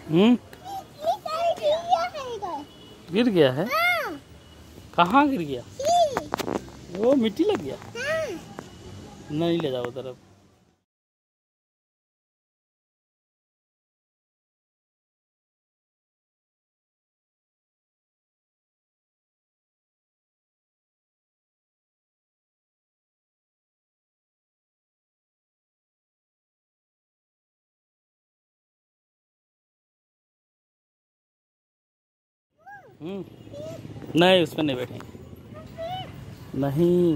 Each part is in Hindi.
हम्म। गिर गया है? कहाँ गिर गया? वो मिट्टी लग गया? नहीं ले जाओ उधर अब। नहीं, उसमें नहीं बैठेंगे। नहीं।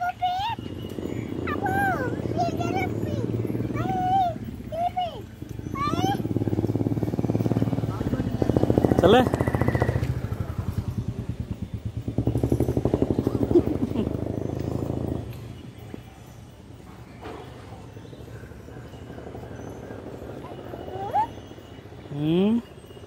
चले। हम्म।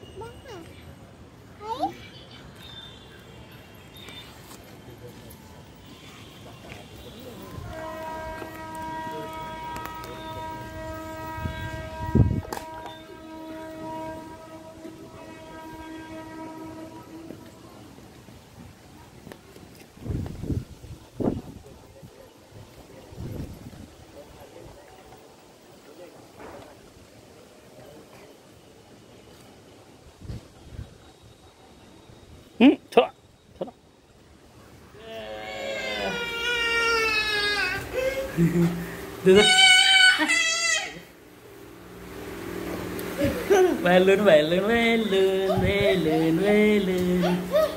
थोड़ा थोड़ा दे दे। Balloon balloon balloon balloon balloon.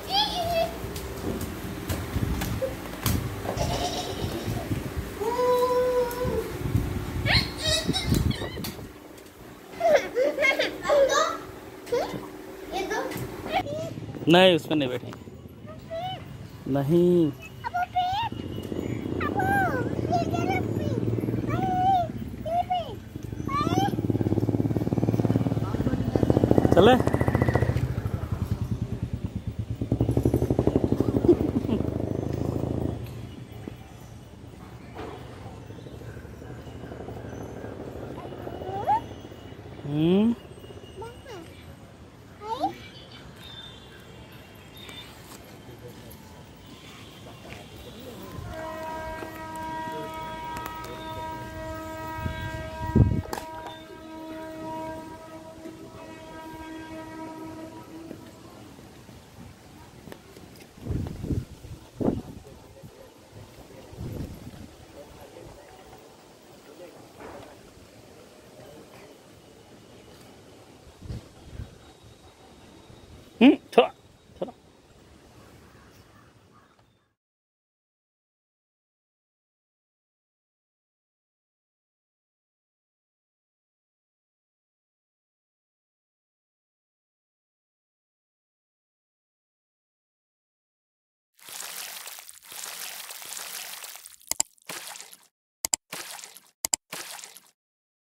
नहीं, उसमें नहीं बैठेंगे। नहीं। चले। हम्म। थोड़ा